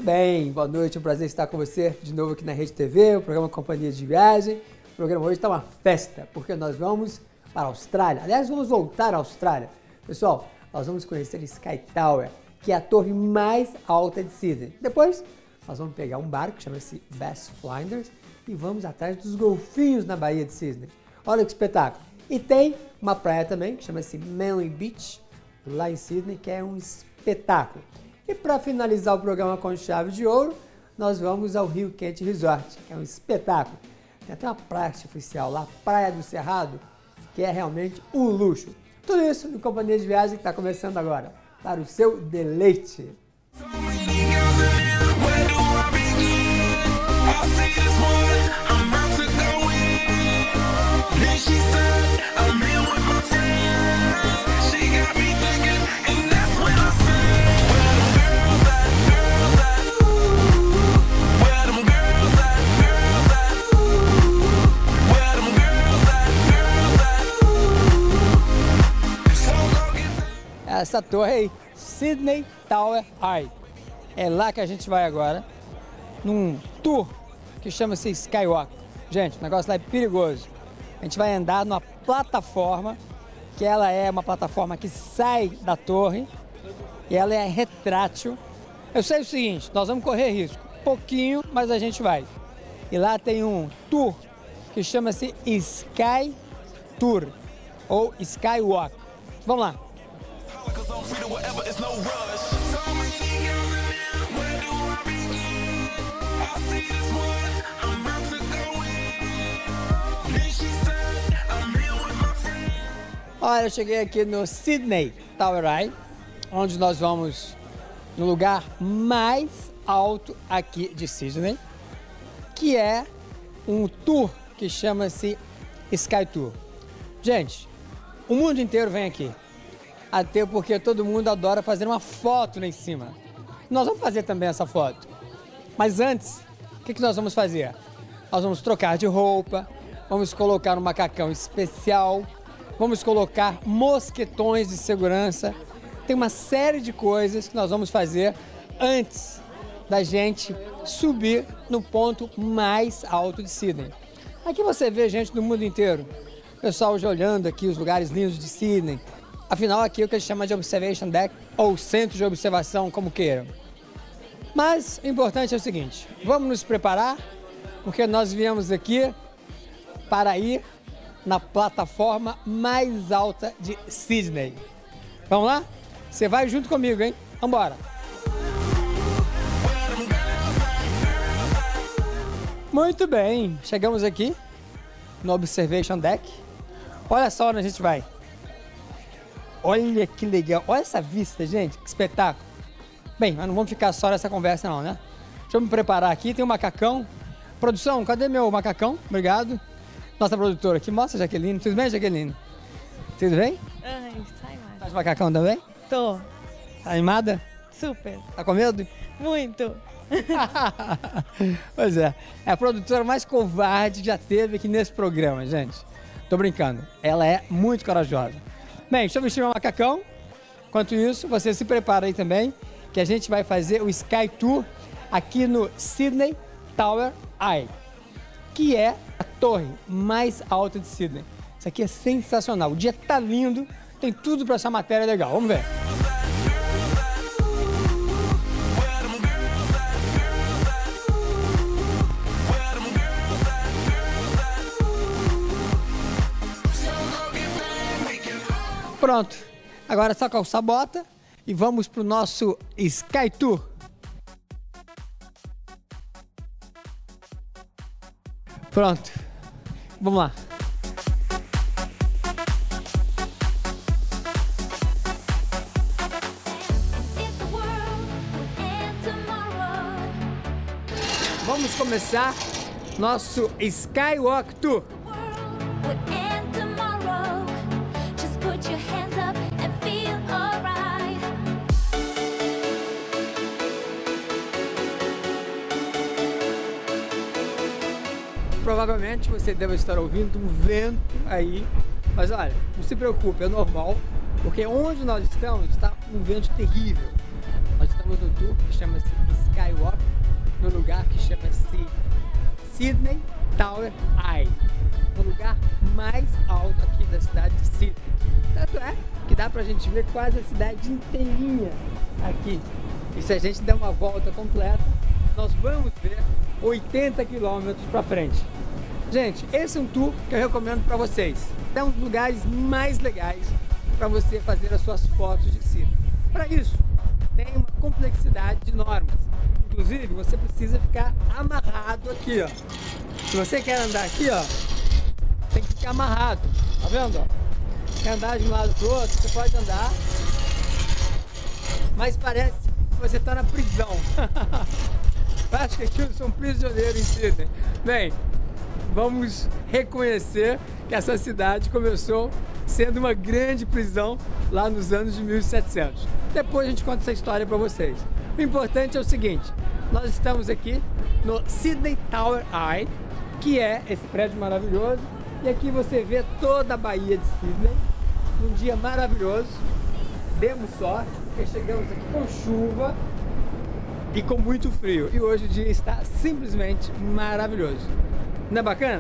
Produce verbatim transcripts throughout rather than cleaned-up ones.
bem, boa noite, é um prazer estar com você de novo aqui na Rede T V, o programa Companhia de Viagem. O programa hoje está uma festa, porque nós vamos para a Austrália. Aliás, vamos voltar à Austrália. Pessoal, nós vamos conhecer Sky Tower, que é a torre mais alta de Sydney. Depois, nós vamos pegar um barco que chama-se Bass Flinders e vamos atrás dos golfinhos na Baía de Sydney. Olha que espetáculo! E tem uma praia também que chama-se Manly Beach, lá em Sydney, que é um espetáculo. E para finalizar o programa com chave de ouro, nós vamos ao Rio Quente Resort, que é um espetáculo. Tem até uma praia artificial lá, Praia do Cerrado, que é realmente um luxo. Tudo isso no Companhia de Viagem que está começando agora, para o seu deleite. Essa torre aí, Sydney Tower Eye. É lá que a gente vai agora, num tour que chama-se Skywalk. Gente, o negócio lá é perigoso. A gente vai andar numa plataforma, que ela é uma plataforma que sai da torre e ela é retrátil. Eu sei o seguinte, nós vamos correr risco, pouquinho, mas a gente vai. E lá tem um tour que chama-se Sky Tour, ou Skywalk. Vamos lá. Olha, eu cheguei aqui no Sydney Tower Eye, onde nós vamos no lugar mais alto aqui de Sydney, que é um tour que chama-se Sky Tour. Gente, o mundo inteiro vem aqui. Até porque todo mundo adora fazer uma foto lá em cima. Nós vamos fazer também essa foto. Mas antes, o que, que nós vamos fazer? Nós vamos trocar de roupa, vamos colocar um macacão especial, vamos colocar mosquetões de segurança. Tem uma série de coisas que nós vamos fazer antes da gente subir no ponto mais alto de Sydney. Aqui você vê gente do mundo inteiro. O pessoal já olhando aqui os lugares lindos de Sydney. Afinal, aqui é o que a gente chama de Observation Deck, ou Centro de Observação, como queiram. Mas o importante é o seguinte, vamos nos preparar, porque nós viemos aqui para ir na plataforma mais alta de Sydney. Vamos lá? Você vai junto comigo, hein? Vambora! Muito bem, chegamos aqui no Observation Deck. Olha só onde a gente vai. Olha que legal, olha essa vista, gente, que espetáculo. Bem, mas não vamos ficar só nessa conversa não, né? Deixa eu me preparar aqui, tem um macacão. Produção, cadê meu macacão? Obrigado. Nossa produtora aqui, mostra, Jaqueline. Tudo bem, Jaqueline? Tudo bem? Ai, tá animada. Faz macacão também? Tô. Tá animada? Super. Tá com medo? Muito. Pois é, é a produtora mais covarde que já teve aqui nesse programa, gente. Tô brincando, ela é muito corajosa. Bem, deixa eu vestir meu macacão. Enquanto isso, você se prepara aí também, que a gente vai fazer o Sky Tour aqui no Sydney Tower Eye, que é a torre mais alta de Sydney. Isso aqui é sensacional. O dia tá lindo, tem tudo para essa matéria legal. Vamos ver. Pronto, agora é só calçar a bota e vamos para o nosso Sky Tour. Pronto, vamos lá. Vamos começar nosso Skywalk Tour. Provavelmente você deve estar ouvindo um vento aí, mas olha, não se preocupe, é normal, porque onde nós estamos está um vento terrível. Nós estamos estamos no tour que chama-se Skywalk, no lugar que chama-se Sydney Tower Eye, o lugar mais alto aqui da cidade de Sydney. Tanto é que dá pra gente ver quase a cidade inteirinha aqui. E se a gente der uma volta completa, nós vamos ver oitenta quilômetros para frente. Gente, esse é um tour que eu recomendo para vocês. É um dos lugares mais legais para você fazer as suas fotos de Sydney. Para isso, tem uma complexidade de normas. Inclusive, você precisa ficar amarrado aqui, ó. Se você quer andar aqui, ó, tem que ficar amarrado. Tá vendo, ó? Quer andar de um lado pro outro, você pode andar, mas parece que você está na prisão. Acho que aqui eu sou um prisioneiro em Sydney. Bem, vamos reconhecer que essa cidade começou sendo uma grande prisão lá nos anos de mil e setecentos. Depois a gente conta essa história para vocês. O importante é o seguinte, nós estamos aqui no Sydney Tower Eye, que é esse prédio maravilhoso, e aqui você vê toda a Baía de Sydney, num dia maravilhoso. Demos sorte, porque chegamos aqui com chuva e com muito frio, e hoje o dia está simplesmente maravilhoso. Não é bacana?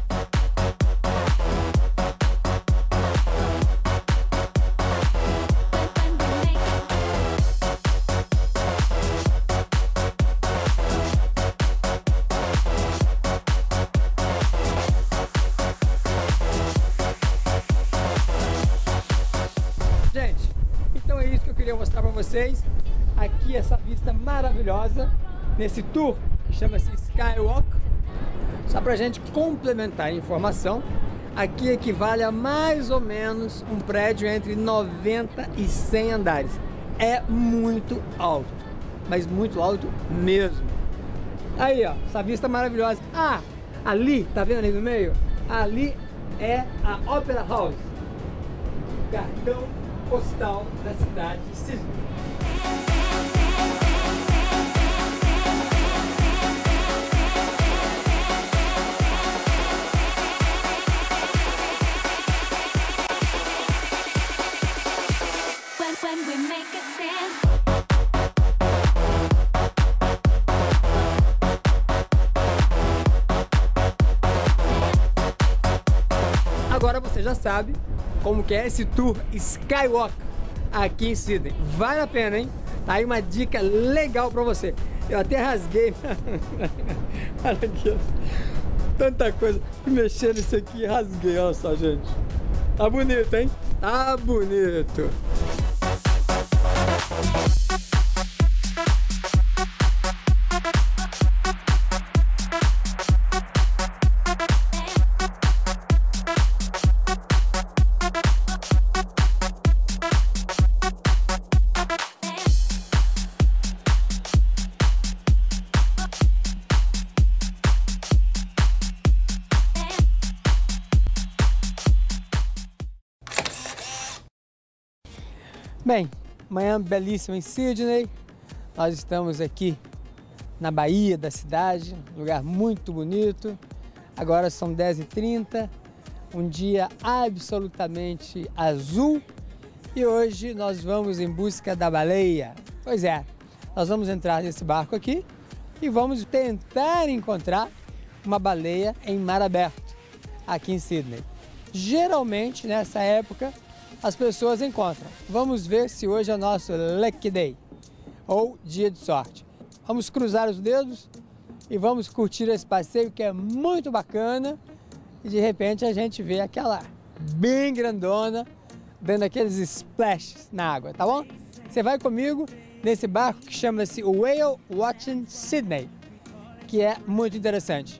Gente, então é isso que eu queria mostrar para vocês. Aqui essa vista maravilhosa nesse tour que chama-se Skywalk. Só para a gente complementar a informação, aqui equivale a mais ou menos um prédio entre noventa e cem andares. É muito alto, mas muito alto mesmo. Aí, ó, essa vista maravilhosa. Ah, ali, tá vendo ali no meio? Ali é a Opera House, cartão postal da cidade de Sydney. Agora você já sabe como que é esse tour Skywalk aqui em Sydney. Vale a pena, hein? Tá aí uma dica legal pra você. Eu até rasguei. Olha aqui, tanta coisa. Mexer nisso aqui, rasguei. Olha só, gente. Tá bonito, hein? Tá bonito. Bem, manhã belíssima em Sydney. Nós estamos aqui na Baía da cidade, um lugar muito bonito. Agora são dez e trinta, um dia absolutamente azul. E hoje nós vamos em busca da baleia. Pois é, nós vamos entrar nesse barco aqui e vamos tentar encontrar uma baleia em mar aberto, aqui em Sydney. Geralmente, nessa época, as pessoas encontram. Vamos ver se hoje é o nosso Lucky Day, ou dia de sorte. Vamos cruzar os dedos e vamos curtir esse passeio que é muito bacana. E de repente a gente vê aquela bem grandona, dando aqueles splashes na água, tá bom? Você vai comigo nesse barco que chama-se Whale Watching Sydney, que é muito interessante.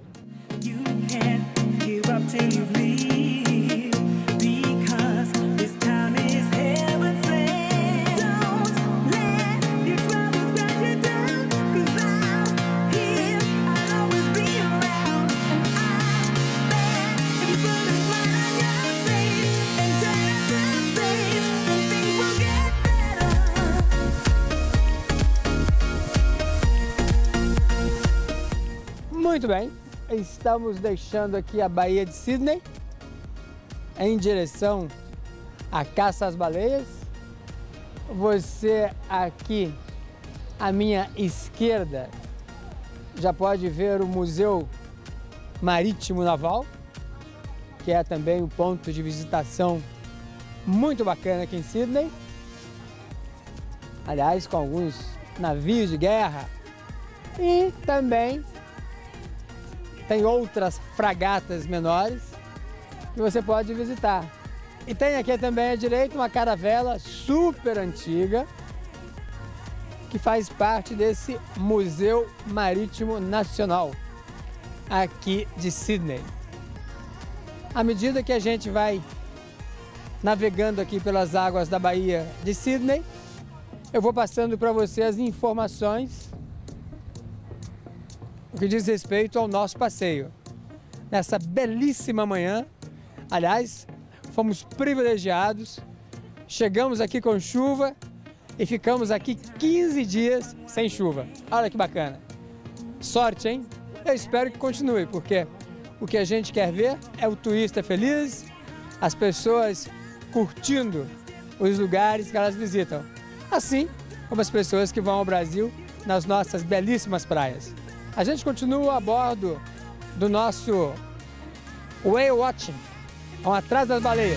Muito bem, estamos deixando aqui a Baía de Sydney em direção à caça às baleias. Você aqui à minha esquerda, já pode ver o Museu Marítimo Naval, que é também um ponto de visitação muito bacana aqui em Sydney. Aliás, com alguns navios de guerra. E também tem outras fragatas menores que você pode visitar. E tem aqui também à direita uma caravela super antiga que faz parte desse Museu Marítimo Nacional aqui de Sydney. À medida que a gente vai navegando aqui pelas águas da Baía de Sydney, eu vou passando para você as informações o que diz respeito ao nosso passeio. Nessa belíssima manhã, aliás, fomos privilegiados, chegamos aqui com chuva e ficamos aqui quinze dias sem chuva. Olha que bacana. Sorte, hein? Eu espero que continue, porque o que a gente quer ver é o turista feliz, as pessoas curtindo os lugares que elas visitam, assim como as pessoas que vão ao Brasil nas nossas belíssimas praias. A gente continua a bordo do nosso Whale Watching, vão atrás das baleias.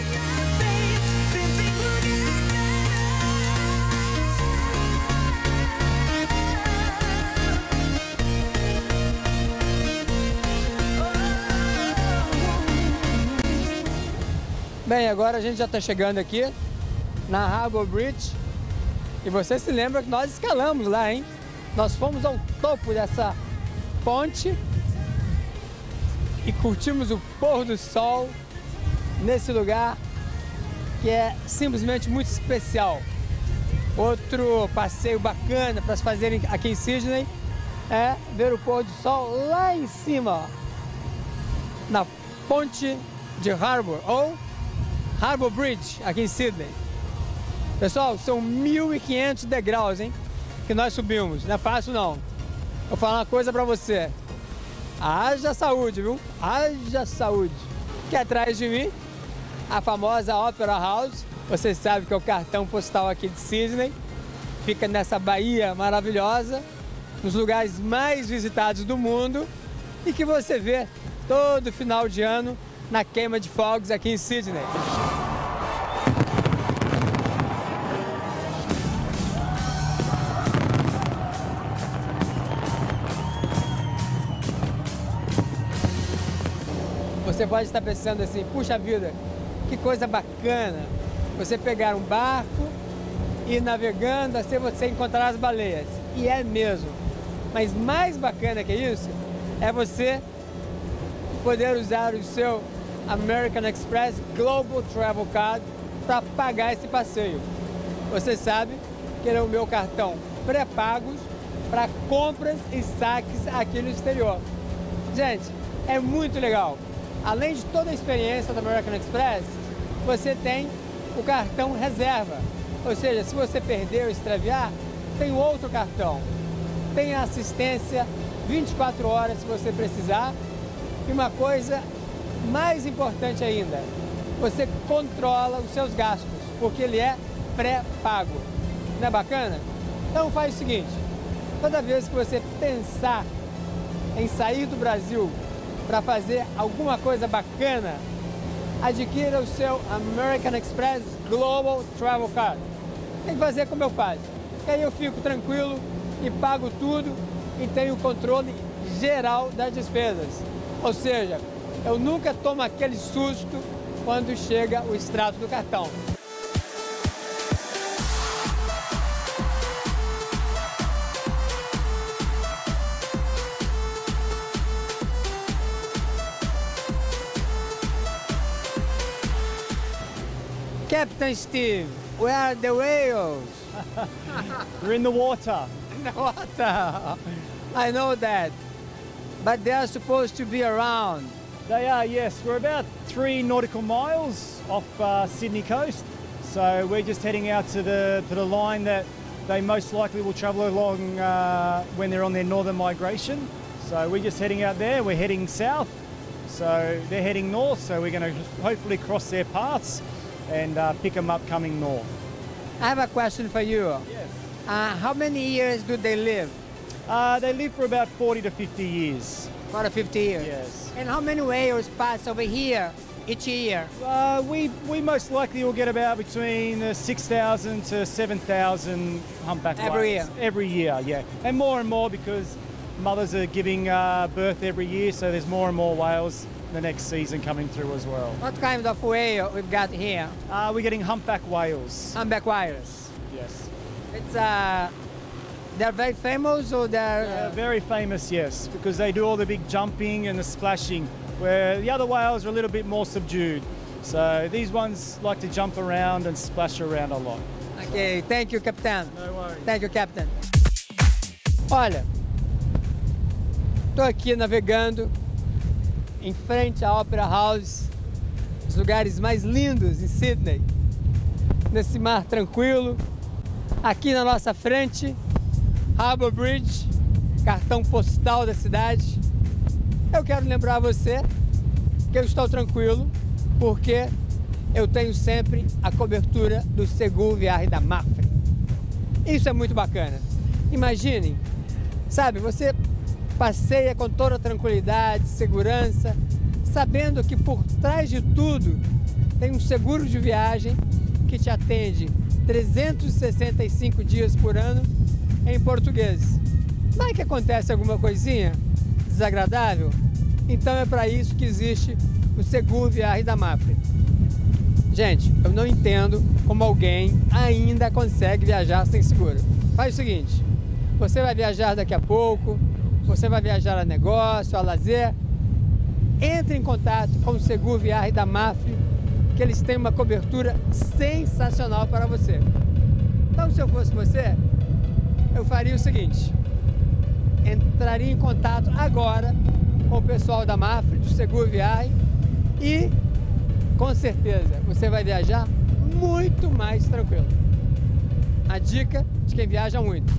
Bem, agora a gente já está chegando aqui na Harbour Bridge e você se lembra que nós escalamos lá, hein? Nós fomos ao topo dessa ponte e curtimos o pôr do sol nesse lugar que é simplesmente muito especial. Outro passeio bacana para se fazerem aqui em Sydney é ver o pôr do sol lá em cima, ó, na ponte de Harbour, ou Harbour Bridge, aqui em Sydney. Pessoal, são mil e quinhentos degraus, hein, que nós subimos. Não é fácil, não. Vou falar uma coisa pra você. Haja saúde, viu? Haja saúde. Aqui atrás de mim, a famosa Opera House. Você sabe que é o cartão postal aqui de Sydney. Fica nessa baía maravilhosa, nos lugares mais visitados do mundo e que você vê todo final de ano na queima de fogos aqui em Sydney. Você pode estar pensando assim, puxa vida, que coisa bacana você pegar um barco e ir navegando, assim você encontrar as baleias. E é mesmo. Mas mais bacana que isso é você poder usar o seu American Express Global Travel Card para pagar esse passeio. Você sabe que ele é o meu cartão pré-pagos para compras e saques aqui no exterior. Gente, é muito legal. Além de toda a experiência do American Express, você tem o cartão reserva. Ou seja, se você perder ou extraviar, tem outro cartão. Tem a assistência vinte e quatro horas se você precisar. E uma coisa mais importante ainda, você controla os seus gastos, porque ele é pré-pago. Não é bacana? Então faz o seguinte, toda vez que você pensar em sair do Brasil para fazer alguma coisa bacana, adquira o seu American Express Global Travel Card. Tem que fazer como eu faço. E aí eu fico tranquilo e pago tudo e tenho o controle geral das despesas. Ou seja, eu nunca tomo aquele susto quando chega o extrato do cartão. Captain Steve, where are the whales? They're in the water. In the water. I know that. But they are supposed to be around. They are, yes. We're about three nautical miles off uh, Sydney coast. So we're just heading out to the, to the line that they most likely will travel along uh, when they're on their northern migration. So we're just heading out there. We're heading south. So they're heading north. So we're going to hopefully cross their paths and uh, pick them up coming north. I have a question for you. Yes. Uh, how many years do they live? Uh, they live for about forty to fifty years. About fifty years. Yes. And how many whales pass over here each year? Uh, we, we most likely will get about between uh, six thousand to seven thousand humpback Every whales. year? Every year, yeah. And more and more because mothers are giving uh, birth every year, so there's more and more whales the next season coming through as well. What kind of whale we've got here? Uh, we're getting humpback whales. Humpback whales. Yes. It's uh, they're very famous, or they're Uh, uh, very famous, yes, because they do all the big jumping and the splashing, where the other whales are a little bit more subdued. So these ones like to jump around and splash around a lot. Okay, thank you, Captain. No worries. Thank you, Captain. Olha, tô aqui navegando em frente à Opera House, os lugares mais lindos em Sydney, nesse mar tranquilo. Aqui na nossa frente, Harbour Bridge, cartão postal da cidade. Eu quero lembrar a você que eu estou tranquilo porque eu tenho sempre a cobertura do Seguro Viagem da Mapfre. Isso é muito bacana. Imaginem, sabe, você passeia com toda tranquilidade, segurança, sabendo que por trás de tudo tem um seguro de viagem que te atende trezentos e sessenta e cinco dias por ano em português. Vai que acontece alguma coisinha desagradável? Então é para isso que existe o Seguro Viagem da Mapfre. Gente, eu não entendo como alguém ainda consegue viajar sem seguro. Faz o seguinte, você vai viajar daqui a pouco, você vai viajar a negócio, a lazer, entre em contato com o Seguro Viagem da Mapfre, que eles têm uma cobertura sensacional para você. Então, se eu fosse você, eu faria o seguinte, entraria em contato agora com o pessoal da Mapfre, do Seguro Viagem, e com certeza você vai viajar muito mais tranquilo. A dica de quem viaja muito.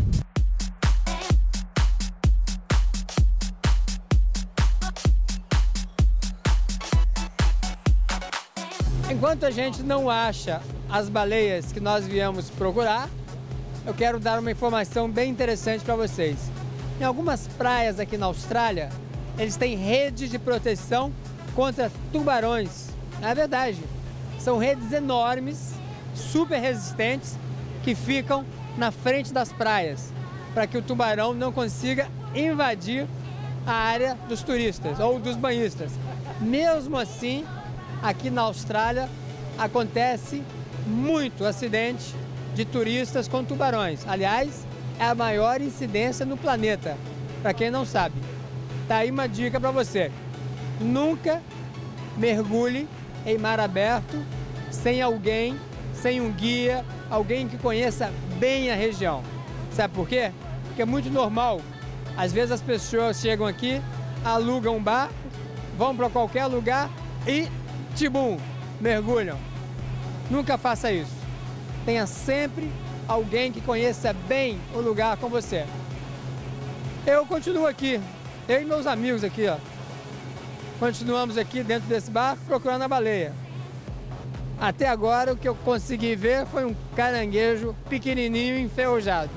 Enquanto a gente não acha as baleias que nós viemos procurar, eu quero dar uma informação bem interessante para vocês. Em algumas praias aqui na Austrália, eles têm redes de proteção contra tubarões. É verdade, são redes enormes, super resistentes, que ficam na frente das praias, para que o tubarão não consiga invadir a área dos turistas ou dos banhistas. Mesmo assim, aqui na Austrália acontece muito acidente de turistas com tubarões. Aliás, é a maior incidência no planeta, para quem não sabe. Tá aí uma dica para você. Nunca mergulhe em mar aberto sem alguém, sem um guia, alguém que conheça bem a região. Sabe por quê? Porque é muito normal. Às vezes as pessoas chegam aqui, alugam um barco, vão para qualquer lugar e tibum, mergulham. Nunca faça isso. Tenha sempre alguém que conheça bem o lugar com você. Eu continuo aqui, eu e meus amigos aqui, ó. Continuamos aqui dentro desse barco procurando a baleia. Até agora o que eu consegui ver foi um caranguejo pequenininho e enferrujado.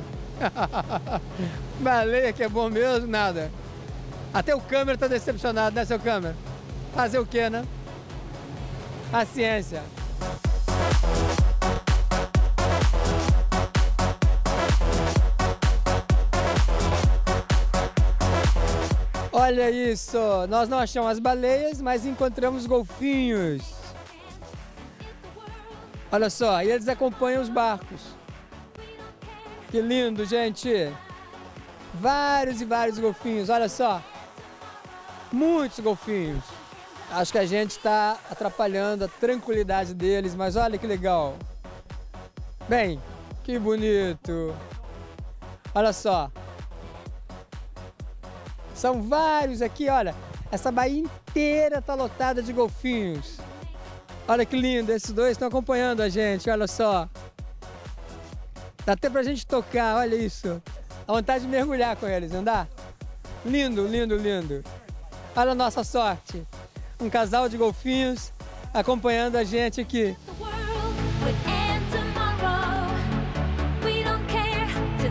Baleia que é bom mesmo, nada. Até o câmera tá decepcionado, né, seu câmera? Fazer o quê, né? Paciência. Olha isso, nós não achamos as baleias, mas encontramos golfinhos. Olha só, e eles acompanham os barcos. Que lindo, gente. Vários e vários golfinhos, olha só. Muitos golfinhos. Acho que a gente está atrapalhando a tranquilidade deles, mas olha que legal. Bem, que bonito. Olha só. São vários aqui, olha. Essa baía inteira está lotada de golfinhos. Olha que lindo, esses dois estão acompanhando a gente, olha só. Dá até pra gente tocar, olha isso. Dá vontade de mergulhar com eles, não dá? Lindo, lindo, lindo. Olha a nossa sorte. Um casal de golfinhos acompanhando a gente aqui. The world would end tomorrow. We don't care to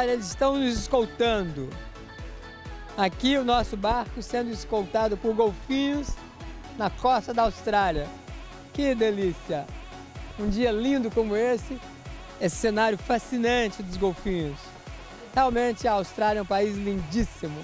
Olha, eles estão nos escoltando. Aqui o nosso barco sendo escoltado por golfinhos na costa da Austrália. Que delícia! Um dia lindo como esse, esse cenário fascinante dos golfinhos. Realmente a Austrália é um país lindíssimo.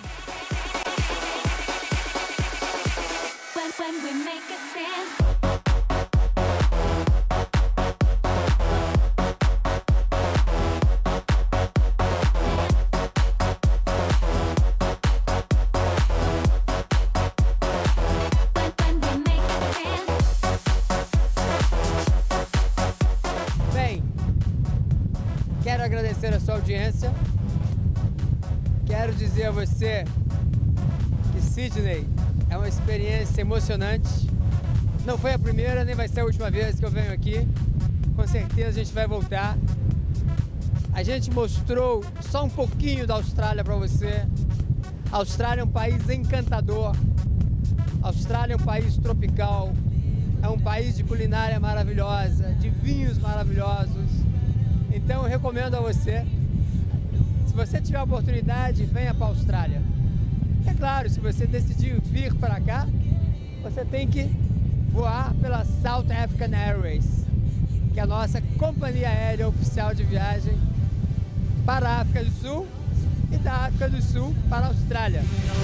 Bem, quero agradecer a sua audiência. Quero dizer a você que Sydney é uma experiência emocionante. Não foi a primeira, nem vai ser a última vez que eu venho aqui. Com certeza a gente vai voltar. A gente mostrou só um pouquinho da Austrália para você. A Austrália é um país encantador. A Austrália é um país tropical. É um país de culinária maravilhosa, de vinhos maravilhosos. Então eu recomendo a você, se você tiver a oportunidade, venha para a Austrália. É claro, se você decidir vir para cá, você tem que voar pela South African Airways, que é a nossa companhia aérea oficial de viagem para a África do Sul e da África do Sul para a Austrália.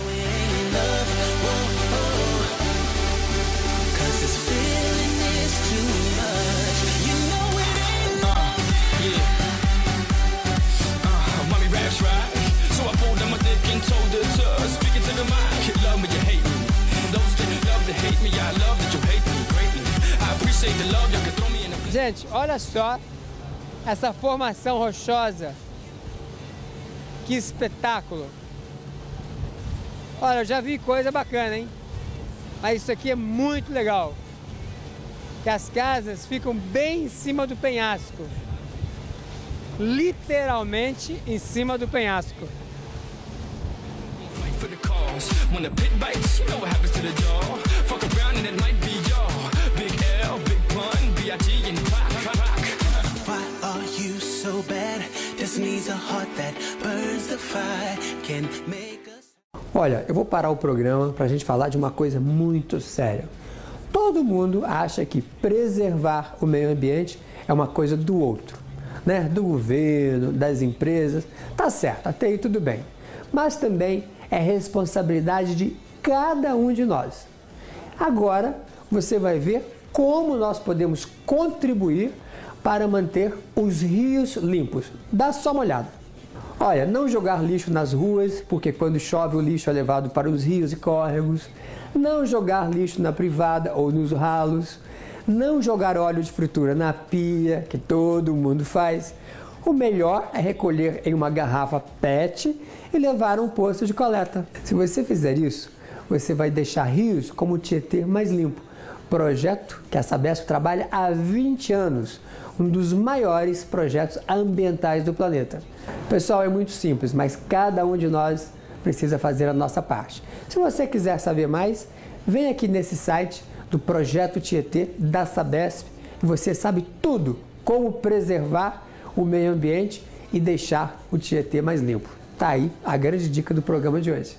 Gente, olha só essa formação rochosa. Que espetáculo! Olha, eu já vi coisa bacana, hein? Mas isso aqui é muito legal. Que as casas ficam bem em cima do penhasco. Literalmente em cima do penhasco. Olha, eu vou parar o programa para a gente falar de uma coisa muito séria. Todo mundo acha que preservar o meio ambiente é uma coisa do outro, né? Do governo, das empresas. Tá certo, até aí tudo bem. Mas também é responsabilidade de cada um de nós. Agora você vai ver como nós podemos contribuir para manter os rios limpos. Dá só uma olhada. Olha, não jogar lixo nas ruas, porque quando chove o lixo é levado para os rios e córregos. Não jogar lixo na privada ou nos ralos. Não jogar óleo de fritura na pia, que todo mundo faz. O melhor é recolher em uma garrafa P E T e levar a um posto de coleta. Se você fizer isso, você vai deixar rios como o Tietê mais limpo. Projeto que a Sabesp trabalha há vinte anos, um dos maiores projetos ambientais do planeta. Pessoal, é muito simples, mas cada um de nós precisa fazer a nossa parte. Se você quiser saber mais, vem aqui nesse site do Projeto Tietê da Sabesp e você sabe tudo como preservar o meio ambiente e deixar o Tietê mais limpo. Tá aí a grande dica do programa de hoje.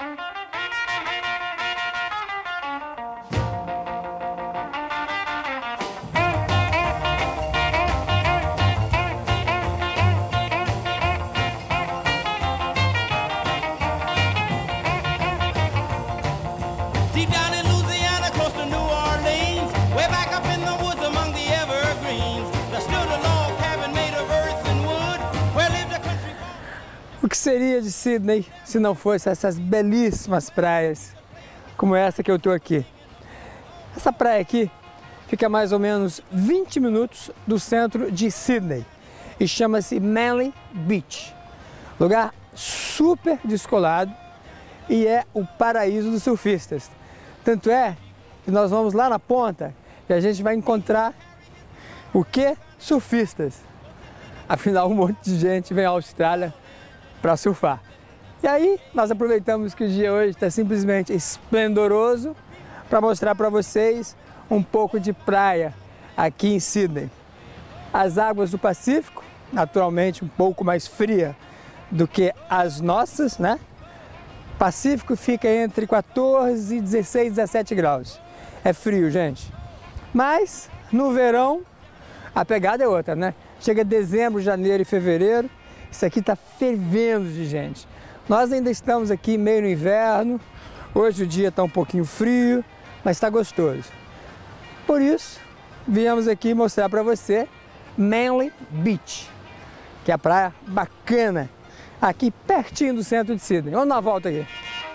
Deep down in Louisiana, close to New Orleans, way back up in the woods among the evergreens, there stood a log cabin made of earth and wood, where lived a country boy. O que seria de Sydney se não fosse essas belíssimas praias, como essa que eu estou aqui? Essa praia aqui fica a mais ou menos vinte minutos do centro de Sydney e chama-se Manly Beach. Lugar super descolado e é o paraíso dos surfistas. Tanto é que nós vamos lá na ponta e a gente vai encontrar o que? Surfistas. Afinal, um monte de gente vem à Austrália para surfar. E aí, nós aproveitamos que o dia hoje está simplesmente esplendoroso para mostrar para vocês um pouco de praia aqui em Sydney. As águas do Pacífico, naturalmente um pouco mais fria do que as nossas, né? Pacífico fica entre quatorze, dezesseis, dezessete graus. É frio, gente. Mas no verão a pegada é outra, né? Chega dezembro, janeiro e fevereiro, isso aqui está fervendo de gente. Nós ainda estamos aqui meio no inverno, hoje o dia está um pouquinho frio, mas está gostoso. Por isso, viemos aqui mostrar para você Manly Beach, que é a praia bacana, aqui pertinho do centro de Sydney. Vamos dar uma volta aqui.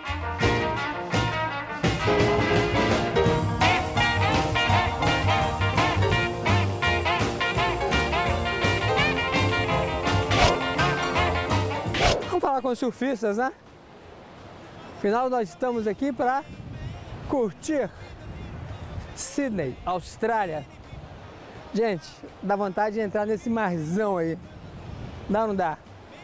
Vamos falar com os surfistas, né? Afinal, nós estamos aqui para curtir Sydney, Austrália. Gente, dá vontade de entrar nesse marzão aí. Dá ou não dá?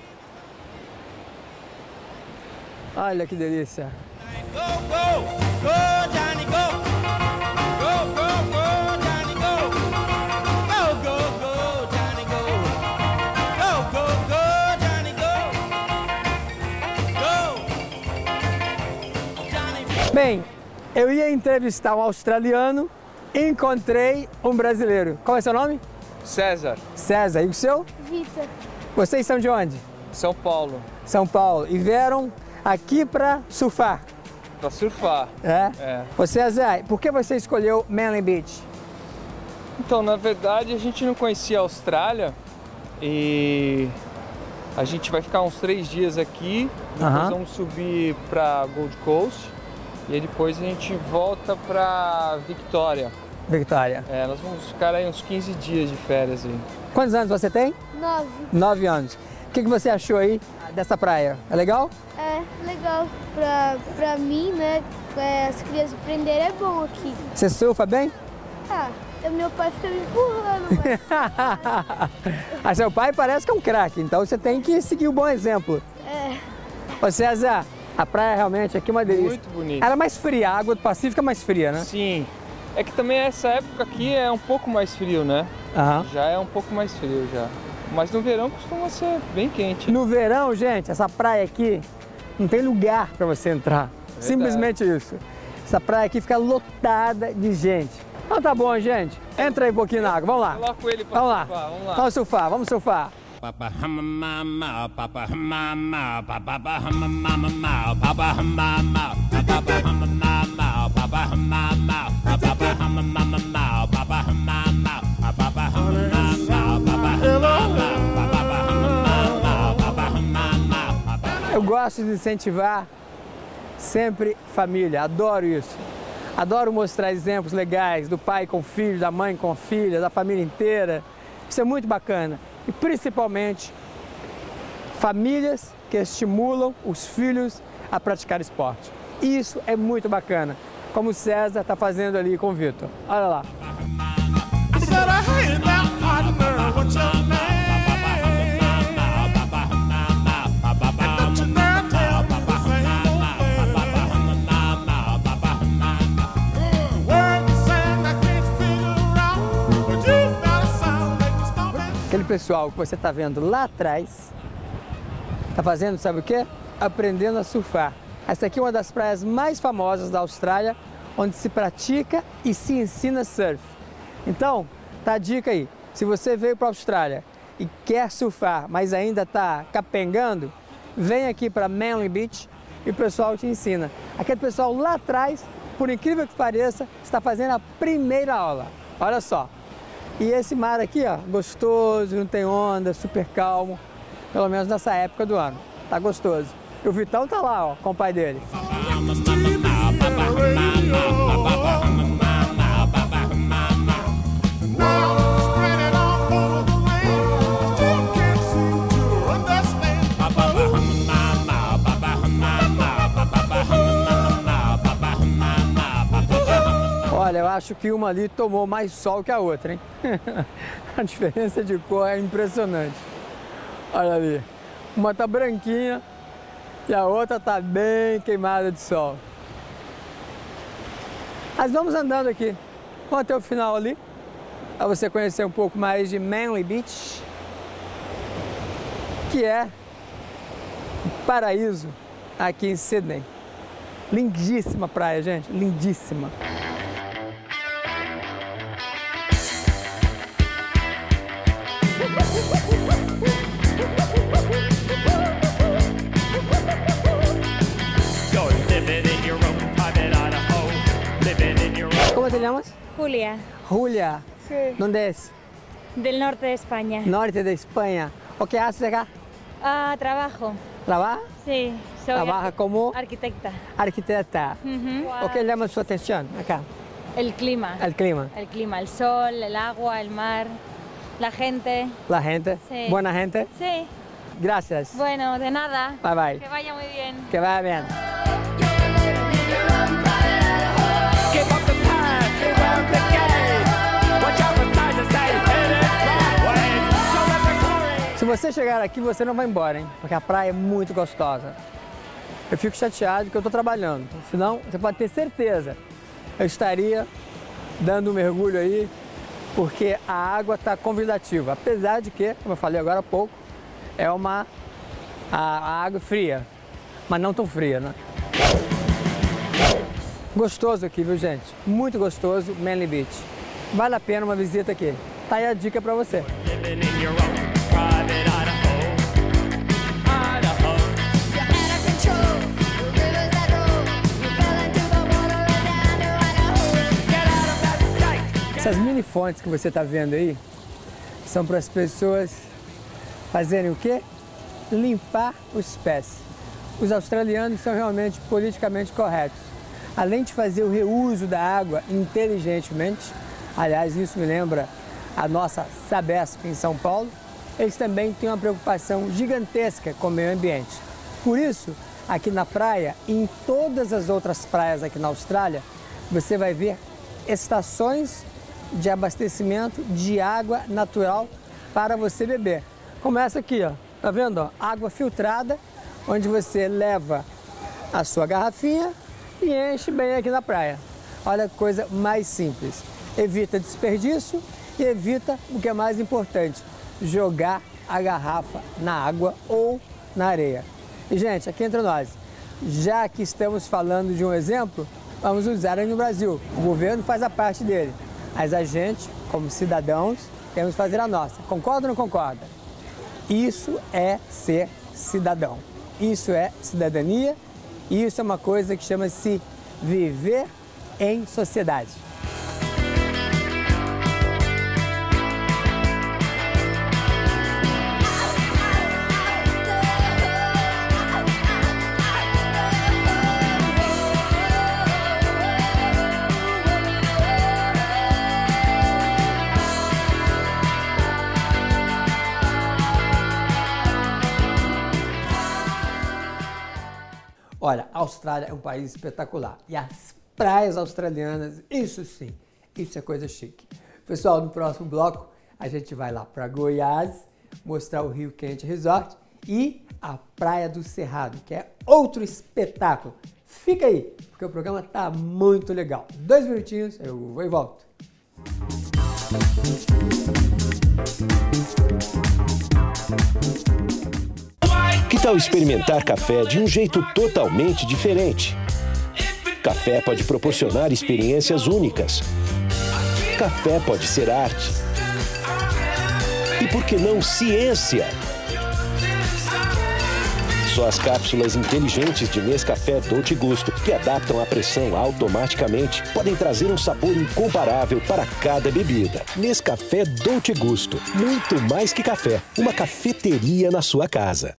Olha que delícia. Go, go, go, Johnny, go. Go, go, go, Johnny, go. Go, go, go, Johnny, go. Go, go, go, Johnny, go. Go. Johnny. Bem, eu ia entrevistar um australiano e encontrei um brasileiro. Qual é seu nome? César, César. E o seu? Vitor, Vocês são de onde? São Paulo, São Paulo. E vieram aqui para surfar. pra surfar. É? É. Ô César, por que você escolheu Manly Beach? Então, na verdade, a gente não conhecia a Austrália e a gente vai ficar uns três dias aqui, depois Aham. vamos subir pra Gold Coast e aí depois a gente volta pra Victoria. Victoria. É, nós vamos ficar aí uns quinze dias de férias aí. Quantos anos você tem? nove. Nove anos. O que que você achou aí dessa praia? É legal? É legal pra, pra mim, né? É, as crianças aprenderem é bom aqui. Você surfa bem? Ah, o meu pai fica me empurrando, mas Ah, seu pai parece que é um craque, então você tem que seguir o bom exemplo. é. Ô César, a praia realmente aqui é uma delícia. Muito bonito. Ela é mais fria, a água do Pacífico é mais fria, né? Sim, é que também essa época aqui é um pouco mais frio, né? Aham. Já é um pouco mais frio já. Mas no verão costuma ser bem quente. No verão, gente, essa praia aqui não tem lugar para você entrar. Simplesmente isso. Essa praia aqui fica lotada de gente. Então tá bom, gente. Entra aí um pouquinho na água. Vamos lá. Coloco ele pra Vamos lá. surfar, vamos lá. Vamos surfar, vamos surfar. Papa humma mama, papa humma mama, papa humma mama, papa humma mama, papa humma mama, papa humma mama, papa humma mama, papa humma mama, papa humma mama, papa humma mama. Eu gosto de incentivar sempre família, adoro isso. Adoro mostrar exemplos legais do pai com o filho, da mãe com a filha, da família inteira. Isso é muito bacana. E principalmente famílias que estimulam os filhos a praticar esporte. Isso é muito bacana, como o César está fazendo ali com o Vitor. Olha lá. Aquele pessoal que você está vendo lá atrás está fazendo, sabe o quê? Aprendendo a surfar. Essa aqui é uma das praias mais famosas da Austrália, onde se pratica e se ensina surf. Então, tá a dica aí. Se você veio para a Austrália e quer surfar, mas ainda está capengando, vem aqui para Manly Beach e o pessoal te ensina. Aquele pessoal lá atrás, por incrível que pareça, está fazendo a primeira aula. Olha só. E esse mar aqui, ó, gostoso, não tem onda, super calmo, pelo menos nessa época do ano. Tá gostoso. E o Vitão tá lá, ó, com o pai dele. Olha, eu acho que uma ali tomou mais sol que a outra, hein? A diferença de cor é impressionante. Olha ali, uma tá branquinha e a outra tá bem queimada de sol. Mas vamos andando aqui, vamos até o final ali, para você conhecer um pouco mais de Manly Beach, que é paraíso aqui em Sydney. Lindíssima praia, gente, lindíssima. ¿Cómo te llamas? Julia, Julia. Sí. ¿Dónde es? del norte de España. Norte de España. ¿O qué haces acá? Ah, trabajo. ¿Trabaja? Sí, soy ¿Trabaja como arquitecta. arquitecta? Ujú. ¿O qué llama su atención acá? El clima. El clima. El clima, el sol, el agua, el mar, la gente. La gente. Sí. Buena gente. Sí, Gracias. bueno, de nada. Bye bye. Que vaya muy bien. Que vaya bien. Se você chegar aqui, você não vai embora, hein? Porque a praia é muito gostosa. Eu fico chateado que eu estou trabalhando, senão você pode ter certeza, eu estaria dando um mergulho aí, porque a água está convidativa. Apesar de que, como eu falei agora há pouco, é uma a, a água fria, mas não tão fria, né? Gostoso aqui, viu, gente? Muito gostoso, Manly Beach. Vale a pena uma visita aqui. Tá aí a dica para você. Essas mini fontes que você está vendo aí são para as pessoas fazerem o quê? Limpar os pés. Os australianos são realmente politicamente corretos. Além de fazer o reuso da água inteligentemente, aliás, isso me lembra a nossa Sabesp em São Paulo, eles também têm uma preocupação gigantesca com o meio ambiente. Por isso, aqui na praia e em todas as outras praias aqui na Austrália, você vai ver estações de abastecimento de água natural para você beber. Como essa aqui, ó. Tá vendo? Ó? Água filtrada, onde você leva a sua garrafinha e enche bem aqui na praia. Olha que coisa mais simples. Evita desperdício e evita o que é mais importante, jogar a garrafa na água ou na areia. E, gente, aqui entre nós, já que estamos falando de um exemplo, vamos usar aí no Brasil. O governo faz a parte dele, mas a gente, como cidadãos, temos que fazer a nossa. Concorda ou não concorda? Isso é ser cidadão. Isso é cidadania e isso é uma coisa que chama-se viver em sociedade. Olha, a Austrália é um país espetacular e as praias australianas, isso sim, isso é coisa chique. Pessoal, no próximo bloco a gente vai lá para Goiás, mostrar o Rio Quente Resort e a Praia do Cerrado, que é outro espetáculo. Fica aí, porque o programa tá muito legal. Dois minutinhos, eu vou e volto. Que tal experimentar café de um jeito totalmente diferente? Café pode proporcionar experiências únicas. Café pode ser arte. E por que não ciência? Só as cápsulas inteligentes de Nescafé Dolce Gusto, que adaptam a pressão automaticamente, podem trazer um sabor incomparável para cada bebida. Nescafé Dolce Gusto, muito mais que café, uma cafeteria na sua casa.